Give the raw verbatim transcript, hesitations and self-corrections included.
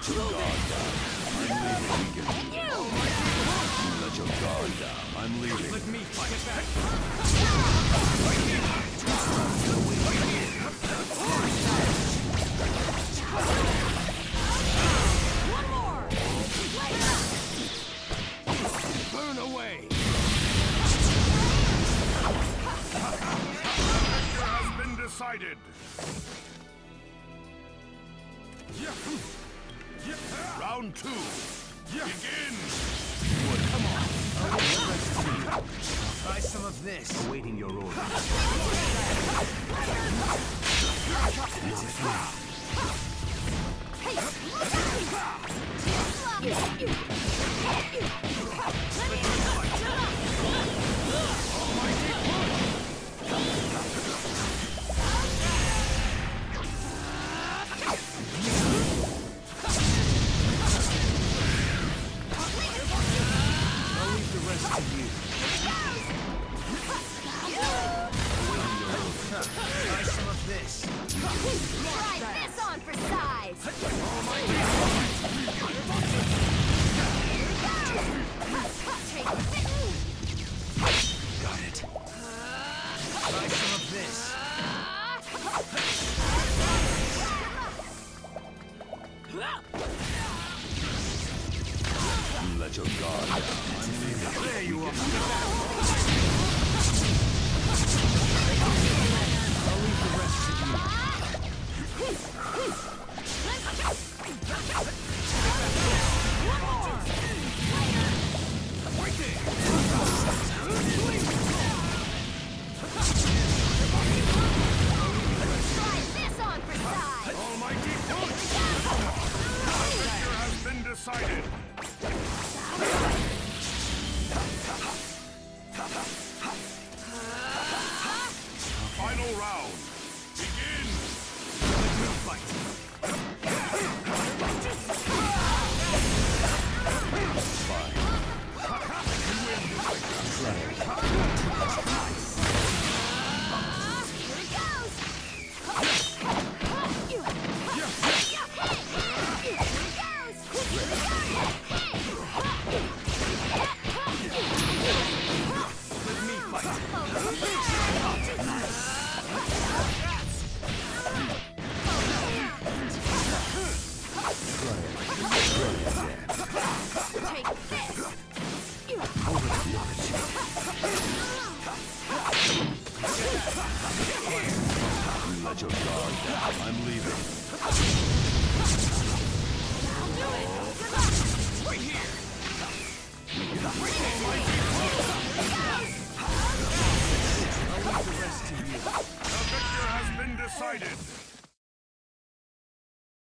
Let your guard down. I'm leaving. You! Let your guard down. I'm leaving. Let me fight. Get back. One more! Burn away. Has been decided. Round two. Begin. Come on. Try some of this. Awaiting your order. I'll leave the rest to you. Try some of this. Try this on for size! Take it! Got it. Try some of this. Let your guard down. I'm leaving. There you are. I'll leave the rest to you.